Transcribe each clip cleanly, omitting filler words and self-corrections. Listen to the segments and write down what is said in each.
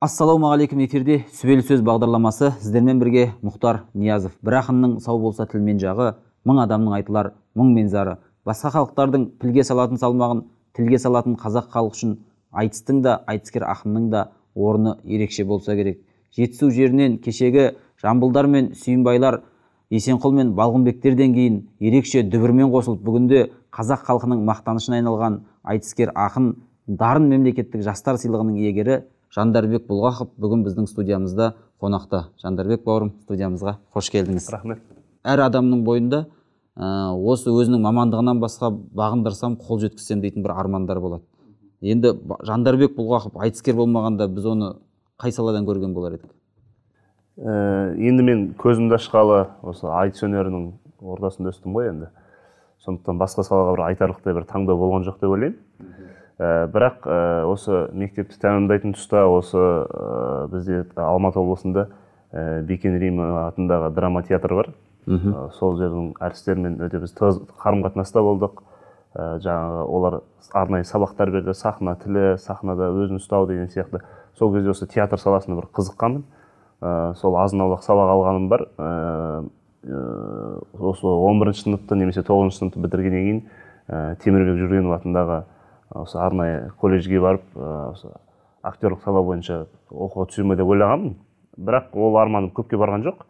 Ассалаумағалейкум, эфирде Сүбелі сөз бағдарламасы. Сіздермен бірге Мұхтар Ниязов. Бір ақынның сау болса тілмен жағы, мың адамның айтылар мұң мен зары. Басқа халықтардың тілге салатын салмағын тілге салатын қазақ халық үшін айтыстың да, айтыскер ақынның да орны ерекше болса керек. Жетісу жерінен кешегі Жамбылдар мен Сүйінбайлар, Есенқұл мен Балғынбектерден кейін ерекше дүбірмен қосылып, бүгінде қазақ халқының мақтанышына айналған айтыскер ақын, дарын мемлекеттік жастар сыйлығының иегері Жандарбек Бұлғақов бүгін біздің студиямызда қонақта. Жандарбек бауырым, студиямызға қош келдіңіз. Рахмет. Әр адамның бойында осы өзінің мамандығынан басқа бағындырсам, қол жеткізсем дейтін бір армандар болады. Енді Жандарбек Бұлғақов айтыскер болмағанда біз оны қай саладан көрген болар едік? Енді мен көзімді ашқалы осы айтыс өнерінің ортасында өстім ғой енді. Сондықтан басқа салаға бір айтарлықтай бір таңдау болған жоқ деп ойлаймын. Бірақ осы мектепті тәмамдайтын тұста осы бізде Алматы облысында Бекен Рим атындағы драма театры бар. Сол жердің әртістермен өте біз қарым-қатынаста болдық. Жаңағы олар арнайы сабақтар берді, сахна тілі, сахнада өзін ұстау деген сияқты. Сол кезде осы театр саласына бір қызыққанмын. Сол азын-аулақ сабақ алғаным бар. Осы 11-ші сыныпты немесе 9-ші сыныпты бітіргеннен кейін Темірбек Жүргенов атындағы осы арнайы колледжге барып, актерлік сала бойынша оқуға түсемін деп ойлағанмын. Бірақ ол арманым көпке барған жоқ.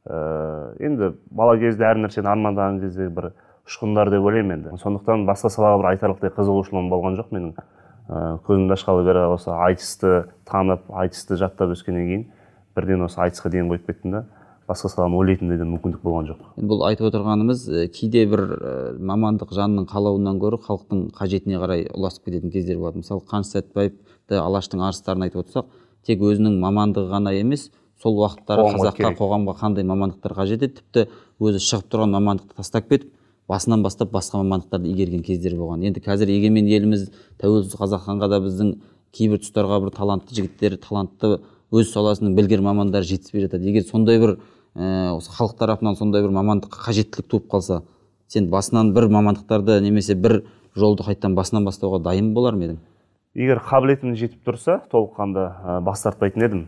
Енді бала кезде әр нәрсені армандаған кезде бір ұшқындар деп ойлаймын енді. Сондықтан басқа салаға бір айтарлықтай қызығушылығым болған жоқ менің. Көзімді ашқалы бері осы айтысты танып, айтысты жаттап өскеннен кейін бірден осы айтысқа дейін қойып кеттім да, басқа саланы ойлайтындай да мүмкіндік болған жоқ. Бұл айтып отырғанымыз кейде бір мамандық жанның қалауынан гөрі халықтың қажетіне қарай ұласып кететін кездер болады. Мысалы Қаныш Сәтбаевты, Алаштың арыстарын айтып отырсақ, тек өзінің мамандығы ғана емес, сол уақыттары қазаққа, қоғамға қандай мамандықтар қажет еді, тіпті өзі шығып тұрған мамандықты тастап кетіп, басынан бастап басқа мамандықтарды игерген кездер болған. Енді қазір егемен еліміз, тәуелсіз Қазақстанға да біздің кейбір тұстарға бір талантты жігіттер, талантты өз саласының білгір мамандары жетіспей жатады. Егер сондай бір осы халық тарапынан сондай бір мамандыққа қажеттілік туып қалса, сен басынан бір мамандықтарды немесе бір жолды қайттан басынан бастауға дайын болар ма едің? Егер қабілетім жетіп тұрса, толыққанда бас тартпайтын едім.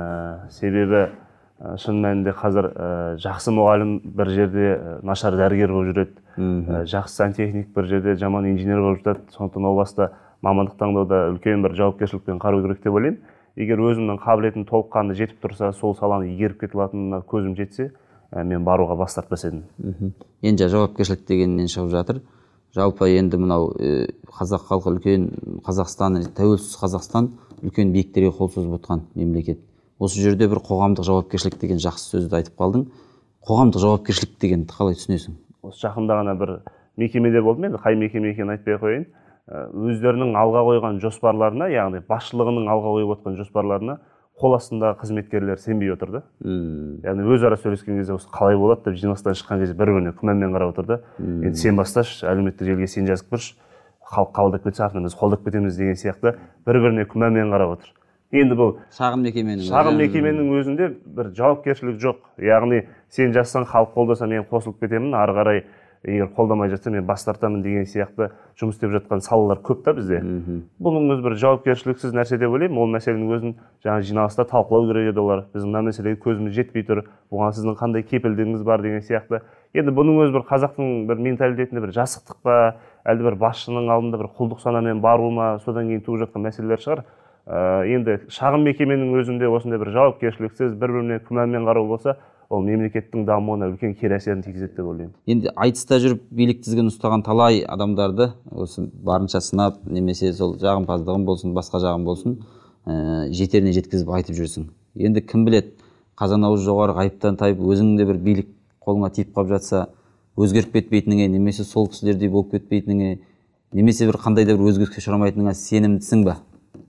Себебі шын мәнінде қазір жақсы мұғалім бір жерде нашар дәрігер болып жүреді, жақсы сантехник бір жерде жаман инженер болып жатады. Сондықтан о баста мамандық таңдауда үлкен бір жауапкершілікпен қарау керек деп ойлаймын. Егер өзімнің қабілетім толыққанды жетіп тұрса, сол саланы игеріп кете алатынына көзім жетсе, мен баруға бас тартпас едім. Енді жауапкершілік дегеннен шығып жатыр. Жалпы енді мынау қазақ халқы үлкен Қазақстан, тәуелсіз Қазақстан үлкен биіктерге қол созып отқан мемлекет. Осы жерде бір қоғамдық жауапкершілік деген жақсы сөзді айтып қалдың. Қоғамдық жауапкершілік дегенді қалай түсінесің? Осы жақында ғана бір мекемеде болдым, енді қай мекеме екенін айтпай қояйын. Өздерінің алға қойған жоспарларына, яғни басшылығының алға қойып отқан жоспарларына қол астындағы қызметкерлер сенбей отырды. Яғни өзара сөйлескен кезде осы қалай болады деп жиналыстан шыққан кезде бір-біріне күмәнмен қарап отырды. Енді сен басташы, әлеуметтік желіге сен жазып көрші, халық қабылдап кетсе артынан біз қолдап кетеміз деген сияқты бір-біріне күмәнмен қарап отыр. Енді бұл шағын мекеменің өзінде бір жауапкершілік жоқ. Яғни сен жазсаң халық қолдаса мен қосылып кетемін, ары қарай егер қолдамай жатса мен бас тартамын деген сияқты жұмыс істеп жатқан салалар көп та бізде. Бұның өзі бір жауапкершіліксіз нәрсе деп ойлаймын. Ол мәселенің өзін жаңа жиналыста талқылау керек еді олар. Біздің мына мәселеге көзіміз жетпей тұр. Бұған сіздің қандай кепілдігіңіз бар деген сияқты. Енді бұның өзі бір қазақтың бір менталитетінде бір жасықтық па, әлде бір басшының алдында бір құлдық санамен бару ма, содан кейін туып жатқан мәселелер шығар. Енді шағын мекеменің өзінде осындай бір жауапкершіліксіз, бір-біріне күмәнмен қарау болса, ол мемлекеттің дамуына үлкен кері әсерін тигізеді деп ойлаймын. Енді айтыста жүріп билік тізгінін ұстаған талай адамдарды осы барынша сынап, немесе сол жағымпаздығын болсын, басқа жағын болсын, жетеріне жеткізіп айтып жүрсің. Енді кім біледі, қазан ауыз жоғары ғайыптан тайып, өзіңде бір билік қолыңа тиіп қалып жатса, өзгеріп кетпейтініңе, немесе сол кісілердей болып кетпейтініңе, немесе бір қандай да бір өзгеріске ұшырамайтыныңа сенімдісің ба?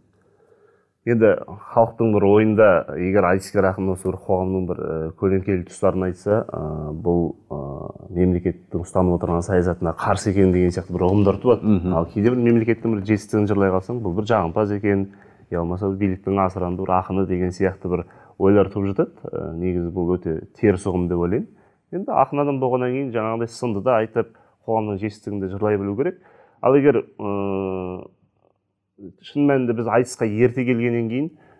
Енді халықтың бір ойында, егер айтыскер ақын осы бір қоғамның бір көлеңкелі тұстарын айтса, бұл мемлекеттің ұстанып отырған саясатына қарсы екен деген сияқты бір ұғымдар туады. Ал кейде бір мемлекеттің бір жетістігін жырлай қалсаң, бұл бір жағымпаз екен, я болмаса биліктің асыранды бір ақыны деген сияқты бір ойлар туып жатады. Негізі бұл өте теріс ұғым деп ойлаймын. Енді ақын адам болғаннан кейін жаңағыдай сынды да айтып, қоғамның жетістігін де жырлай білу керек. Ал егер шын мәнінде біз айтысқа ерте келгеннен кейін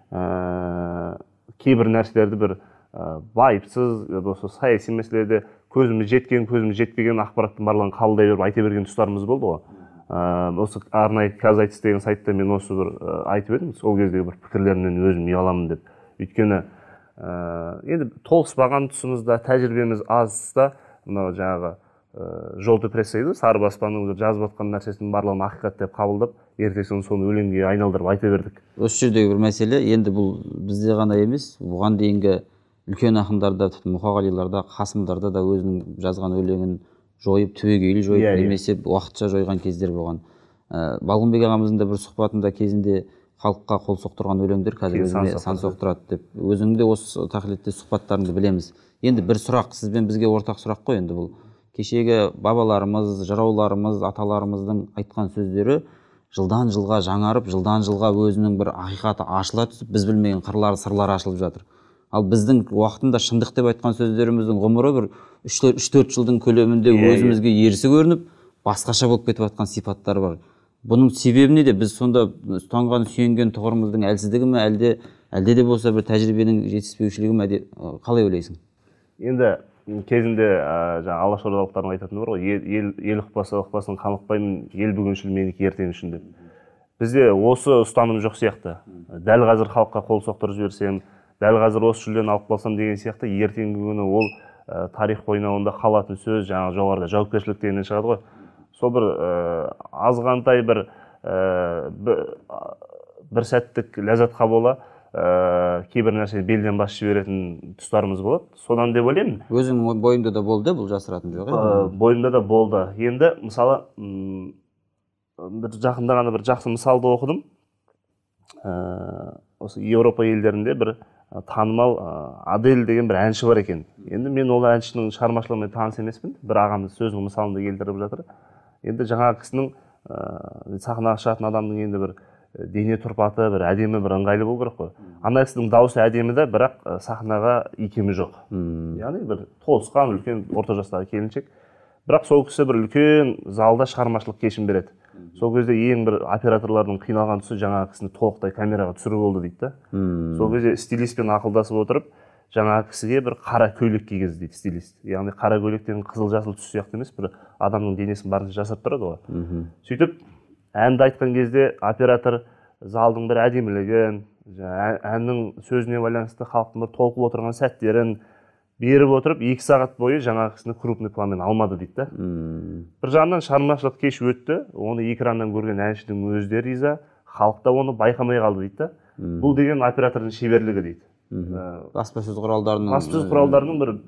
кейбір нәрселерді бір байыпсыз осы саяси мәселеде көзіміз жеткен көзіміз жетпеген ақпараттың барлығын қабылдай беріп айта берген тұстарымыз болды ғой. Осы арнайы қазір айтыс деген сайтта мен осы бір айтып едім, сол кездегі бір пікірлерімнен өзім ұяламын деп. Өйткені енді толыспаған тұсымызда тәжірибеміз азда мынау жаңағы желтый пресса дейді, сары баспаның жазып жатқан нәрсесінің барлығын ақиқат деп қабылдап, ертесін соны өлеңге айналдырып айта бердік. Осы жердегі бір мәселе, енді бұл бізде ғана емес, бұған дейінгі үлкен ақындарда, мұқағалиларда, Қасымдарда да өзінің жазған өлеңін жойып, түбегейлі жойып, немесе уақытша жойған кездер болған. Балғынбек ағамыздың да бір сұхбатында кезінде халыққа қол соқтырған өлеңдер қазір өзіме сан соқтырады деп. Өзіңде осы тақылетте сұхбаттарыңды білеміз. Енді бір сұрақ, сізбен бізге ортақ сұрақ қой енді бұл. Кешегі бабаларымыз, жырауларымыз, аталарымыздың айтқан сөздері жылдан жылға жаңарып, жылдан жылға өзінің бір ақиқаты ашыла түсіп, біз білмеген қырлары, сырлары ашылып жатыр. Ал біздің уақытында шындық деп айтқан сөздеріміздің ғұмыры бір 3-4 жылдың көлемінде өзімізге ерсі көрініп, басқаша болып кетіп жатқан сипаттар бар. Бұның себебі неде? Біз сонда ұстанған, сүйенген тұғырымыздың әлсіздігі ме, әлде де болса бір тәжірибенің жетіспеушілігі ме, қалай ойлайсың? Енді кезінде жаңа алашордалықтардың айтатыны бар ғой, ел ұқпасын қан ұқпаймын, ел бүгіншіл менікі ертең үшін деп. Бізде осы ұстаным жоқ сияқты. Дәл қазір халыққа қол соқтырып жіберсем, дәл қазір осы жүлдені алып қалсам деген сияқты, ертеңгі күні ол тарих қойнауында қалатын сөз, жаңа жоғарыда жауапкершілік дегеннен шығады ғой. Сол бір азғантай бір сәттік ләззатқа бола кейбір нәрсені белден басып жіберетін тұстарымыз болады. Содан деп ойлаймын. Өзіңнің бойыңда да болды, бұл жасыратын жоқ. Бойымда да болды. Енді мысалы бір жақында ғана бір жақсы мысалды оқыдым. Осы Еуропа елдерінде бір танымал Адель деген бір әнші бар екен. Енді мен ол әншінің шығармашылығымен таныс емеспін. Bir ағамыз сөзінің мысалында келтіріп жатыр. Енді жаңағы кісінің сахнаға шығатын адамның енді бір дене тұрпаты, бір әдемі, бір ыңғайлы болу керек қой. Ана кісінің дауысы әдемі де, бірақ сахнаға икемі жоқ. Яғни бір толысқан үлкен орта жастағы келіншек. Бірақ сол кісі бір үлкен залда шығармашылық кешім береді. Сол кезде ең бір операторлардың қиналған тұсы жаңағы кісіні толықтай камераға түсіру болды дейді. Сол кезде стилистпен ақылдасып отырып, жаңағы кісіге бір қара көйлек кигізді дейді стилист. Яғни қара көйлектен қызыл-жасыл түс сияқты емес, бір адамның денесін барынша жасап тұрады ғой. Сөйтіп әнді айтқан кезде оператор залдың бір әдемілігін, әннің сөзіне байланысты халықтың бір толқып отырған сәттерін беріп отырып, 2 сағат бойы жаңағы кісіні крупный планмен алмады дейді. Бір жағынан шығармашылық кеш өтті, оны экраннан көрген әншінің өздері риза, халық та оны байқамай қалды дейді. Бұл деген оператордың шеберлігі дейді. Баспасөз құралдарының бір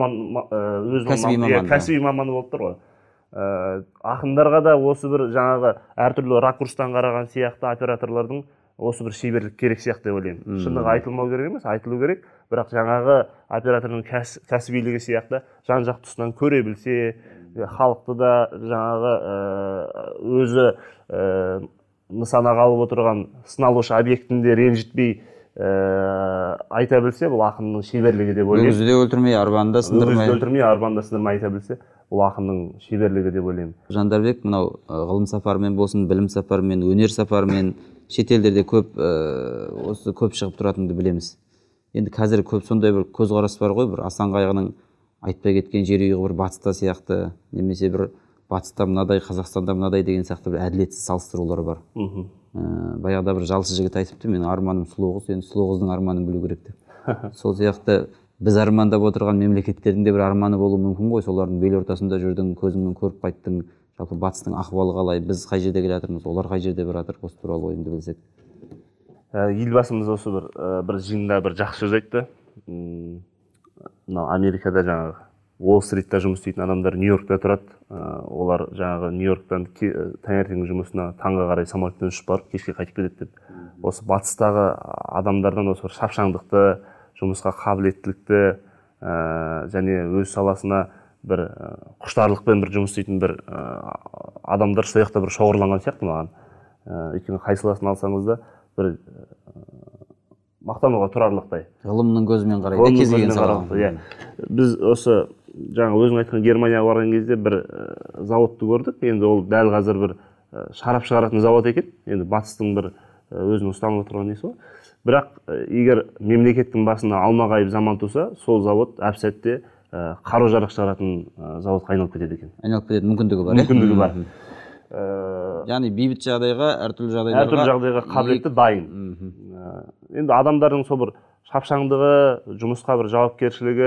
кәсіби маманы болып тұр ғой. Ақындарға да осы бір жаңағы әртүрлі ракурстан қараған сияқты операторлардың осы бір шеберлік керек сияқты деп ойлаймын. Шындығы айтылмау керек емес, айтылу керек, бірақ жаңағы оператордың кәсібилігі сияқты жан-жақ тұсынан көре білсе, халықты да жаңағы өзі нысанаға алып отырған сыналушы объектінде ренжітпей айта білсе, бұл ақынның шеберлігі деп ойлаймын. Өгізді өлтірмей, арбаны да сындырмай айта білсе, бұл ақынның шеберлігі деп ойлаймын. Жандарбек, мынау ғылым сапарымен болсын, білім сапарымен, өнер сапарымен шетелдерде көп шығып тұратынды білеміз. Енді қазір көп сондай бір көзқарас бар ғой, бір Асан Қайғының айтпай кеткен жер үйі бір батыста сияқты, немесе бір батыста мынадай, Қазақстанда мынадай деген сияқты бір әділетсіз салыстырулар бар. Баяғыда бір жалшы жігіт айтыпты, менің арманым сұлу қыз, енді сұлу қыздың арманын білу керек деп. Сол сияқты біз армандап отырған мемлекеттердің де бір арманы болуы мүмкін ғой, солардың бел ортасында жүрдің, көзіңмен көріп қайттың, жалпы батыстың ахуалы қалай, біз қай жерде келе жатырмыз, олар қай жерде бара жатыр, осы туралы ойыңды білсек. Елбасымыз осы бір жиында бір жақсы сөз айтты. Мынау Америкада жаңағы Уолл-стритте жұмыс істейтін адамдар Нью-Йоркта тұрады. Олар жаңағы Нью-Йорктан таңертеңгі жұмысына таңға қарай самолетпен ұшып барып, кешке қайтып кетеді деп. Осы батыстағы адамдардан осы бір шапшаңдықты, жұмысқа қабілеттілікті және өз саласына бір құштарлықпен бір жұмыс істейтін бір адамдар сол жақта бір шоғырланған сияқты маған. Өйткені қай саласын алсаңыз да бір мақтануға тұрарлықтай. Ғылымның көзімен қарайды, кез келген салаға. Біз осы жаңа өзің айтқан Германияға барған кезде бір заводты көрдік. Енді ол дәл қазір бір шарап шығаратын завод екен. Енді батыстың бір өзінің ұстанып отырған несі ғой. бірақ егер мемлекеттің басына алмағайып заман туса, сол завод әп сәтте қару жарақ шығаратын заводқа айналып кетеді екен. Айналып кетеді, мүмкіндігі бар. Мүмкіндігі бар. Яғни бейбіт жағдайға, әртүрлі жағдайға қабілетті, дайын. Енді адамдардың сол бір шапшаңдығы, жұмысқа бір жауапкершілігі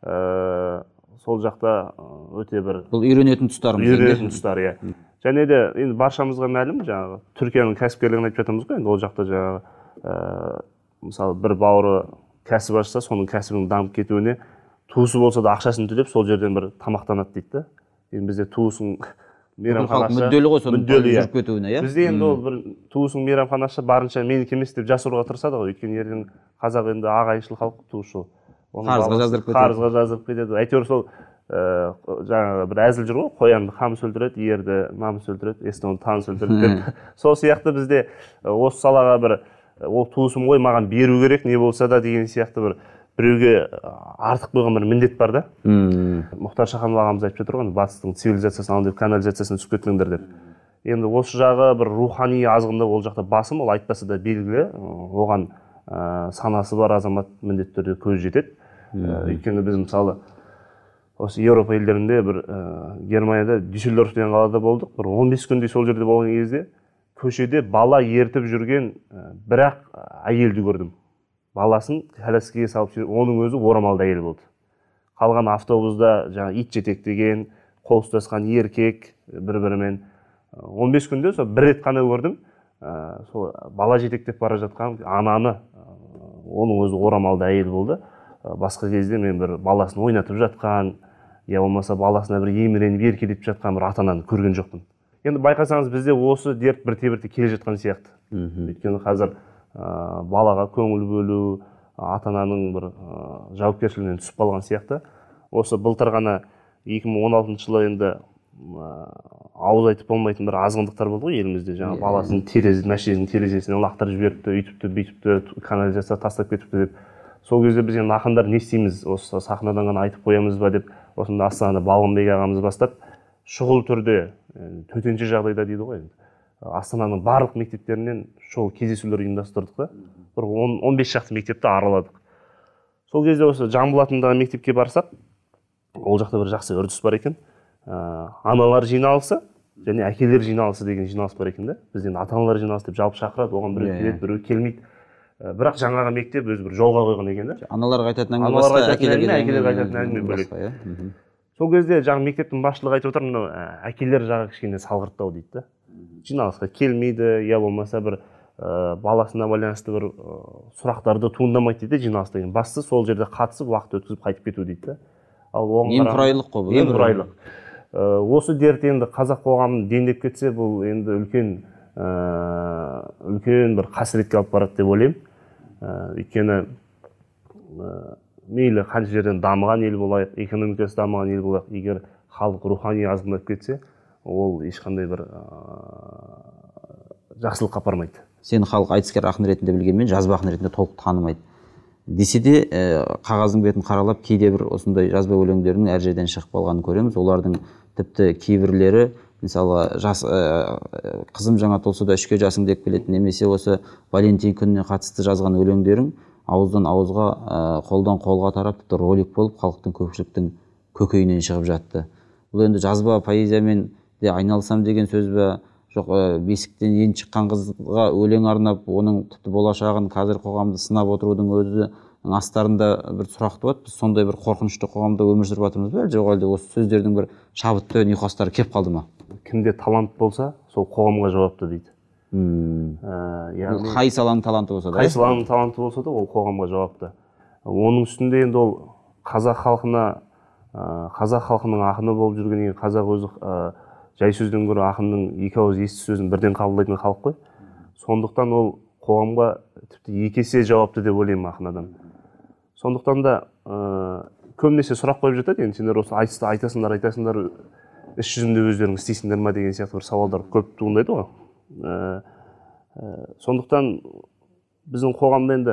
сол жақта өте бір бұл үйренетін тұстар, иә. Және де енді баршамызға мәлім, жаңағы Түркияның кәсіпкерлігін айтып жатамыз ғой, енді ол жақта жаңағы мысалы бір бауыры кәсіп ашса, соның кәсібінің дамып кетуіне туысы болса да ақшасын төлеп сол жерден бір тамақтанады дейді да. Енді бізде туысың мейрамханашы мүдделі ғой, соның жүріп кетуіне, иә. Бізде енді ол бір туысың мейрамханашы барынша менікі емес деп жасыруға тырысады ғой, өйткені ертең қазақ енді ағайыншыл халық, туысшыл. Қарызға жаздырып кетеді. Әйтеуір сол жаңағы бір әзіл жүр ғой, қоянды қамыс өлтіреді, ерді намыс өлтіреді, естіні таныс өлтіреді деп. Сол сияқты бізде осы салаға бір ол туысым ғой, маған беру керек не болса да деген сияқты бір біреуге артық қойған бір міндет бар да. Мұхтар Шаханов ағамыз айтып жатыр ғой, батыстың цивилизациясын алып канализациясына түсіп кетіңдер деп. Енді осы жағы бір рухани азғында ол жақта басым, ол айтпаса да белгілі, оған санасы бар азамат міндетті түрде көз жетеді. Өйткені біз мысалы осы Еуропа елдерінде бір Германияда Дюссельдорф деген қалада болдық. Бір 15 күндей сол жерде болған кезде көшеде бала ертіп жүрген бірақ әйелді көрдім. Баласын коляскаға салып жүрген, оның өзі орамалды әйел болды. Қалған автобуста жаңа ит жетектеген, қол ұстасқан еркек бір-бірімен 15 күнде сол бір рет қана көрдім. Сол бала жетектеп бара жатқан ананы, оның өзі орамалды әйел болды. Басқа кезде мен бір баласын ойнатып жатқан, я болмаса баласына бір еміреніп еркелетіп жатқан бір ата-ананы көрген жоқпын. Енді байқасаңыз бізде осы дерт бірте-бірте келе жатқан сияқты. Өйткені қазір балаға көңіл бөлу, ата-ананың бір жауапкершілігінен түсіп қалған сияқты. Осы былтыр ғана 2016 жылы енді ауыз айтып болмайтын бір азғындықтар болды ғой елімізде. Жаңа баласын мәшиненің терезесінен лақтырып жіберіпті, үйтіпті, бүйтіпті, канализация тастап кетіпті деп. Сол кезде біз енді ақындар не істейміз, осы сахнадан ғана айтып қоямыз ба деп, осында Астанада Балғынбек ағамыз бастап, шұғыл түрде, төтенше жағдайда дейді ғой, Астананың барлық мектептерінен шұғыл кездесулер ұйымдастырдық та, бір 15 шақты мектепті араладық. Сол кезде осы Жамбыл атындағы мектепке барсақ, ол жақта бір жақсы үрдіс бар екен. Аналар жиналысы және әкелер жиналысы деген жиналыс бар екен да. Бізден ата-аналар жиналысы деп жалпы шақырады, оған біреу келеді, біреу келмейді. Бірақ жаңағы мектеп өзі бір жолға қойған екен да. Аналарға айтатын әңгіме басқа, әкелерге айтатын әңгіме бөлек. Сол кезде жаңағы мектептің басшылығы айтып отыр, әкелер жағы кішкене салғырттау дейді да. Жиналысқа келмейді, я болмаса бір баласына байланысты бір сұрақтарды туындамайды дейді жиналыс деген. Бастысы сол жерде қатысып, уақыт өткізіп қайтып кету дейді да. Немқұрайлық қой бұл. Немқұрайлық. Осы дерт енді қазақ қоғамын дендеп кетсе, бұл енді үлкен бір қасіретке алып барады деп ойлаймын. Өйткені мейлі қанша жерден дамыған ел болайық, экономикасы дамыған ел болайық, егер халық рухани азғындап кетсе, ол ешқандай бір жақсылыққа апармайды. Сені халық айтыскер ақын ретінде білгенмен, жазба ақын ретінде толық танымайды. Десе де қағаздың бетін қаралап, кейде бір осындай жазба өлеңдерінің әр жерден шығып қалғанын көреміз. Олардың тіпті кейбірлері, мысалы қызым жаңа толса да үшке жасың деп келеді, немесе осы Валентин күніне қатысты жазған өлеңдерің ауыздан ауызға, қолдан қолға тарап, тіпті ролик болып халықтың көпшіліктің көкейінен шығып жатты. Бұл енді жазба поэзиямен де айналысам деген сөз бе, жоқ бесіктен енді шыққан қызға өлең арнап, оның тіпті болашағын қазір қоғамды сынап отырудың өзі астарында бір сұрақ туады. Біз сондай бір қорқынышты қоғамда өмір сүріп жатырмыз ба, жоқ әлде осы сөздердің бір шабытты нұсқастары келіп қалды ма? Кімде талант болса, сол қоғамға жауапты дейді. Қай саланың таланты болса да? Қай саланың таланты болса да, ол қоғамға жауапты. Оның үстінде енді ол қазақ халқының ақыны болып жүрген, қазақ өзі жай сөзден гөрі ақынның екі ауыз есті сөзін бірден қабылдайтын халық қой. Сондықтан ол қоғамға тіпті екі есе жауапты деп ойлаймын ақын адам. Сондықтан да көбінесе сұрақ қойып жатады, енді сендер осы айтасыңдар, іс жүзінде өздерің істейсіңдер ма деген сияқты бір сауалдар көп туындайды ғой. Сондықтан біздің қоғамда енді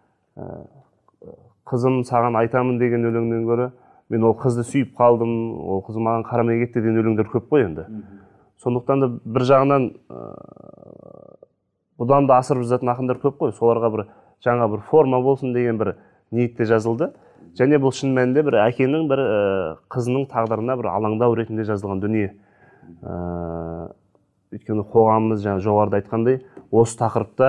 қызым саған айтамын деген өлеңнен гөрі, мен ол қызды сүйіп қалдым, ол қыз маған қарамай кетті деген өлеңдер көп қой енді. Сондықтан да бір жағынан бұдан да асырып жазатын ақындар көп қой. Соларға бір жаңа бір форма болсын деген бір ниетте жазылды. Және бұл шын мәнінде бір әкенің бір қызының тағдырына бір алаңдау ретінде жазылған дүние. Өйткені қоғамымыз жаңа жоғарыда айтқандай осы тақырыпта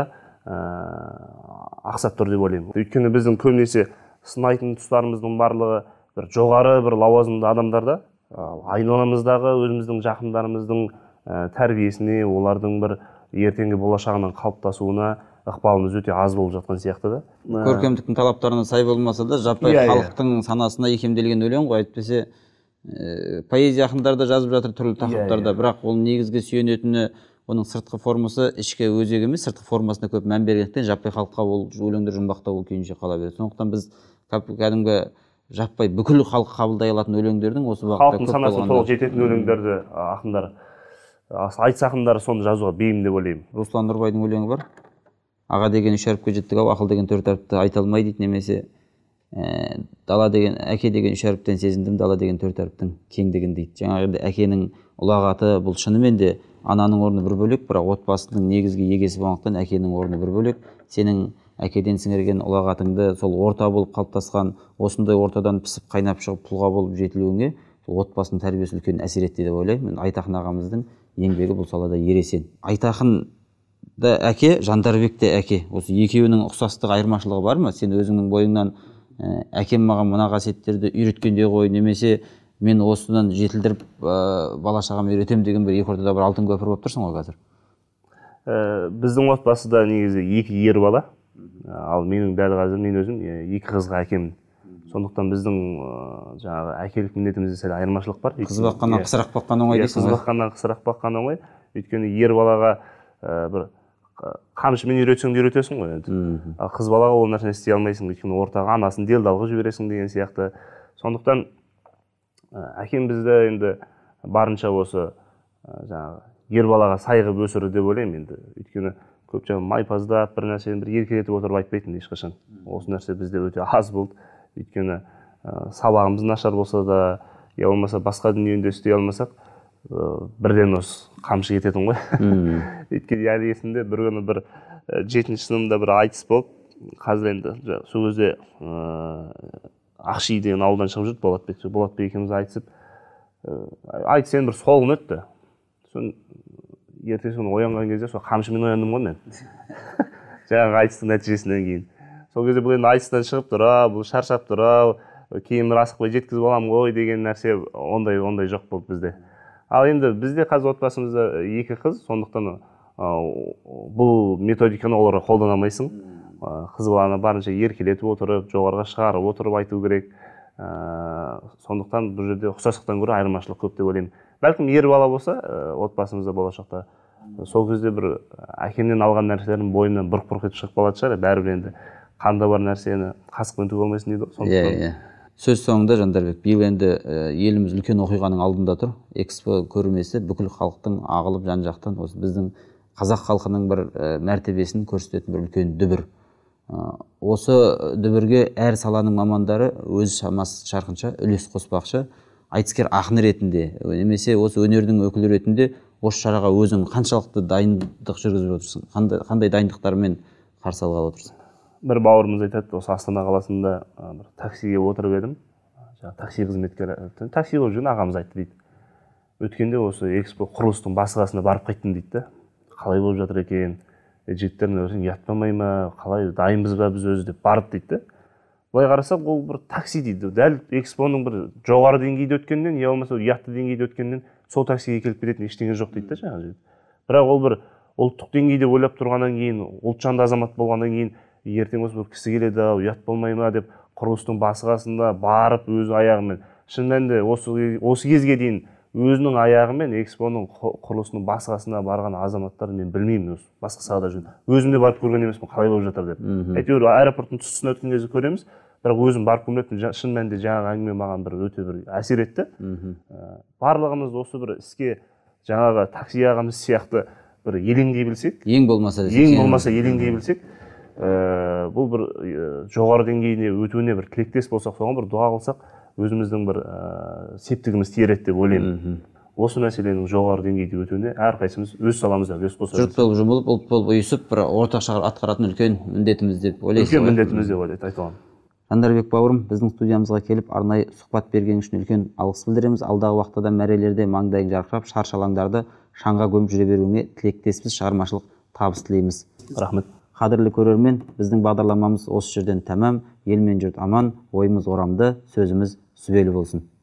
ақсап тұр деп ойлаймын. Өйткені біздің көбінесе сынайтын тұстарымыздың барлығы бір жоғары бір лауазымды адамдарда, айналамыздағы өзіміздің жақындарымыздың тәрбиесіне, олардың бір ертеңгі болашағының қалыптасуына ықпалымыз өте аз болып жатқан сияқты да. Көркемдіктің талаптарына сай болмаса да, жаппай халықтың санасына икемделген өлең ғой. Әйтпесе поэзия ақындары да жазып жатыр түрлі тақырыптарда, бірақ ол негізгі сүйенетіні оның сыртқы формасы, ішкі өзегі емес, сыртқы формасына көп мән бергендіктен жаппай халыққа ол өлеңдер жұмбақтау күйінше қала береді. Сондықтан біз кәдімгі жаппай бүкіл халық қабылдай алатын өлеңдердің осы бағытта халықтың санасына толық жететін өлеңдерді ақындар, айтыс ақындары соны жазуға бейім деп ойлаймын. Руслан Нұрбайдың өлеңі бар. Аға деген 3 әріпке жеттік ау, ақыл деген 4 әріпті айта алмай дейді, немесе дала деген, әке деген 3 әріптен сезіндім, дала деген 4 әріптің кеңдігін дейді. Жаңағы әкенің ұлағаты бұл шынымен де ананың орны бір бөлек, бірақ отбасының негізгі егесі болғандықтан әкенің орны бір бөлек. Сенің әкеден сіңірген ұлағатыңды сол орта болып қалыптасқан, осындай ортадан пісіп қайнап шығып тұлға болып жетілуіңе отбасының тәрбиесі үлкен әсер етті деп ойлаймын. Айтақын ағамыздың еңбегі бұл салада ересен. Айтақын да әке, Жандарбек те әке. Осы екеуінің ұқсастық айырмашылығы бар ма? Сен өзіңнің бойыңнан әкем маған мына қасиеттерді үйреткенде ғой, немесе мен осыдан жетілдіріп бала шағам үйретем деген бір екі ортада бір алтын көпір болып тұрсың ғой қазір. Біздің отбасыда негізі 2 ер бала, ал менің дәл қазір мен өзім 2 қызға әкемін. Сондықтан біздің жаңағы әкелік міндетімізде сәл айырмашылық бар. Қыз баққаннан қысырақ баққан оңай дейсің ғой. Қыз баққаннан қысырақ баққан оңай. Өйткені ер балаға бір қамшымен үйретсең де үйретесің ғой енді. Ал қыз балаға ол нәрсені істей алмайсың, өйткені ортаға анасын делдалға жібересің деген сияқты. Сондықтан әкем бізді енді барынша осы жаңағы ер балаға сайғып өсірді деп ойлаймын енді. Өйткені көп жаңа майпаздап бір нәрсені бір еркелетіп отырып айтпайтын ешқашан. Осы нәрсе бізде өте аз болды. Өйткені сабағымыз нашар болса да, я болмаса басқа дүниені істей алмасақ, бірден осы қамшы кететін ғой. Өйткені әлі есімде бір күні бір 7-ші сыныбымда бір айтыс болып, қазір енді сол кезде Ақши деген ауылдан шығып жүрді, Болатбек екеуміз айтысып, айтыс енді бір солғын өтті. Ертесі күні оянған кезде сол қамшымен ояндым ғой мен. Жаңағы айтыстың нәтижесінен кейін. Сол кезде бұл енді айтыстан шығып тұр, бұл шаршап тұр, кейін бір асықпай жеткізіп аламын ғой деген нәрсе ондай жоқ болды бізде. Ал енді бізде қазір отбасымызда 2 қыз, сондықтан бұл методиканы оларға қолдана алмайсың. Қыз баланы барынша еркелетіп отырып, жоғарыға шығарып отырып айту керек. Сондықтан бұл жерде ұқсастықтан гөрі айырмашылық көп деп ойлаймын. Бәлкім ер бала болса, отбасымызда болашақта сол кезде бір әкемнен алған нәрселердің бойымнан бұрқ-бұрқ етіп шығып қалатын шығар. Бәрібір енді қанда бар нәрсені қасықпен түге алмайсың дейді. Сондықтан сөз соңында Жандарбек, биыл енді еліміз үлкен оқиғаның алдында тұр. Экспо көрмесі бүкіл халықтың ағылып жан-жақтан осы біздің қазақ халқының бір мәртебесін көрсететін бір үлкен дүбір. Осы дүбірге әр саланың мамандары өз шамасы шарқынша үлес қоспақшы. Айтыскер ақын ретінде, немесе осы өнердің өкілі ретінде осы шараға өзің қаншалықты дайындық жүргізіп отырсың? Қандай дайындықтармен қарсы алғалы отырсың? Бір бауырымыз айтады, осы Астана қаласында бір таксиге отырып едім. Такси қызметкері, такси болып жүрген ағамыз айтты дейді. Өткенде осы экспо құрылыстың басы-қасына барып қайттым дейді. Қалай болып жатыр екен? Жігіттеріне көрсең ұятпамай ма? Қалай дайынбыз ба біз өзі деп барып дейді. Былай қарасақ, ол бір такси дейді. Дәл экспоның бір жоғары деңгейде өткеннен, я болмаса ұятты деңгейде өткеннен сол таксиге келіп кететін ештеңе жоқ дейді жаңағы жігіт. Бірақ ол бір ұлттық деңгейде ойлап тұрғаннан кейін, ұлтжанды азамат болғаннан кейін, ертең осы бір кісі келеді, ұят болмай ма деп құрылыстың басы-қасында барып өз аяғымен, шын мәнінде осы кезге дейін өзінің аяғымен экспоның құрылысының басы-қасына барған азаматтарды мен білмеймін, басқа салада жүрген. Өзім де барып көрген емеспін, қалай болып жатыр деп. Әйтеуір аэропорттың тұсына өткен кезде көреміз, бірақ өзім барып көрмеппін. Шын мәнінде жаңағы әңгіме маған бір өте бір әсер етті. Барлығымыз осы бір іске жаңағы такси ағамыз сияқты бір елеңдей білсек, ең болмаса елеңдей білсек, бұл бір жоғары деңгейіне өтуіне бір тілектес болсақ, соған бір дұға қылсақ, өзіміздің бір септігіміз тиер еді деп ойлаймын. осы мәселенің жоғары деңгейде өтуіне әрқайсымыз өз саламызда үлес қосамыз. Жұрт болып жұмылып, ұлт болып ұйысып, бір орташа атқаратын үлкен міндетіміз деп ойлайсыз. Үлкен міндетіміз деп ойлайды, айта аламын. Жандарбек бауырым, біздің студиямызға келіп арнайы сұхбат берген үшін үлкен алғыс білдіреміз. Алдағы уақытта да мәрелерде маңдайың жарқырап, шаршалаңдарды шаңға көміп жүре беруіңе тілектеспіз, шығармашылық табыс тілейміз. Рахмет. Қадірлі көрермен, біздің бағдарламамыз осы жерден тәмам. Ел мен жұрт аман, ойымыз орамды, сөзіміз сүбелі болсын.